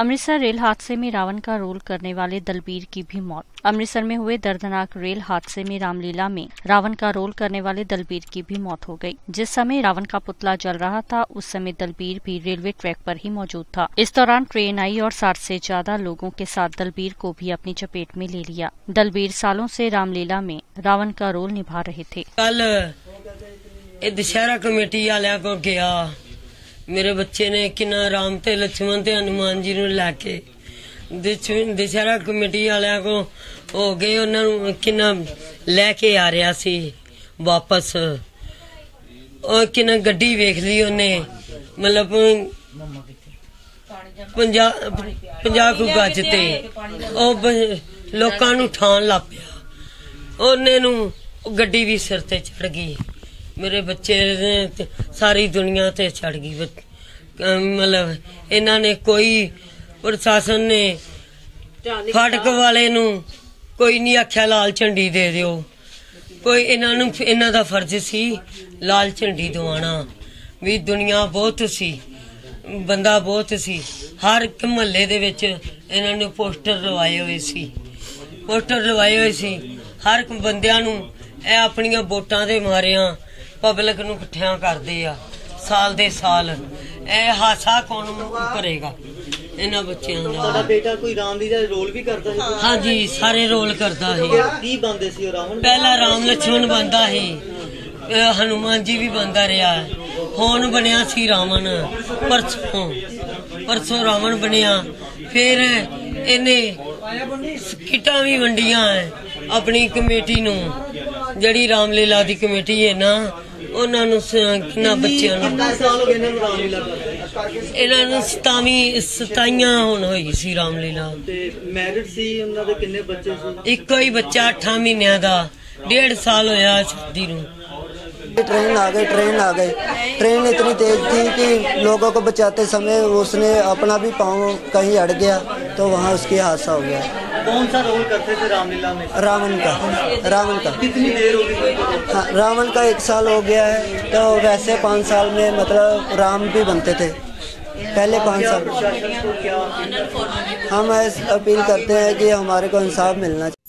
Amritsar rail हादसे में रावण का रोल करने वाले दलबीर की भी मौत। अमृतसर में हुए दर्दनाक रेल हादसे में रामलीला में रावण का रोल करने वाले दलबीर की भी मौत हो गई। जिस समय रावण का पुतला जल रहा था उस समय दलबीर भी रेलवे ट्रैक पर ही मौजूद था। इस दौरान ट्रेन आई और 60 से ज्यादा लोगों के साथ दलबीर को भी अपनी चपेट में ले लिया। दलबीर सालों से रामलीला में रावण का रोल निभा रहे थे। कल दशहरा कमेटी वाले को गया, मेरे बच्चे ने किन्ना राम ते लक्ष्मण ते हनुमान जी नु लैके दशहरा कमेटी वाले को हो गए, उन्होंने किन्ना लैके आ रहा सी वापस। और किन्ना गड्डी वेख ली उन्हें, मतलब 50 को गज ते लोकां नू ठाण लग पिया। उन्हें गड्डी भी सिर ते चढ़ गई, मेरे बच्चे ने सारी दुनिया ते चढ़ गई। मतलब इन्होंने कोई प्रशासन ने फाटक वाले नू कोई नहीं आख्या लाल झंडी दे दियो, कोई इन्हां दा फर्ज सी लाल झंडी दवाना। भी दुनिया बहुत सी, बंदा बहुत सी, हर एक महल्ले दे विच इन्हां ने पोस्टर लवाए हुए सी, हर एक बंदियां नू ए अपनियां वोटां दे मारियां पब्लिक नू इकट्ठियां करदे आ साल दे साल। ए हादसा कौन करेगा इन्हां बच्चियां दा? ਤੁਹਾਡਾ बेटा कोई रामलीला रोल भी करता है? हाँ जी, सारे रोल करता है। की बनदे सी रावण? पहला राम लक्ष्मण बनता है, हनुमान जी भी बनता रहा, हुण बनिया सी रावण। परसों रावण बनिया, फिर इन्हें किटा भी वंडिया अपनी कमेटी नू, जड़ी रामलीला दी कमेटी है ना, उन्होंने किन्ना बच्चियां इन्होंने 27 हुण होई सी रामलीला। मैरिड सी, उन्हां दे किन्ने बच्चे सी? इक्को ही बच्चा 8 महीनों का, 1.5 साल होया शादी नू। ट्रेन आ गई। ट्रेन इतनी तेज थी कि लोगों को बचाते समय उसने अपना भी पाँव कहीं अड़ गया, तो वहाँ उसकी हादसा हो गया। कौन सा रोल करते थे रामलीला में? रावण का। कितनी देर हो गई? हाँ, रावण का 1 साल हो गया है, तो वैसे 5 साल में मतलब राम भी बनते थे पहले 5 साल। हम ऐसे अपील करते हैं कि हमारे को इंसाफ मिलना चाहिए।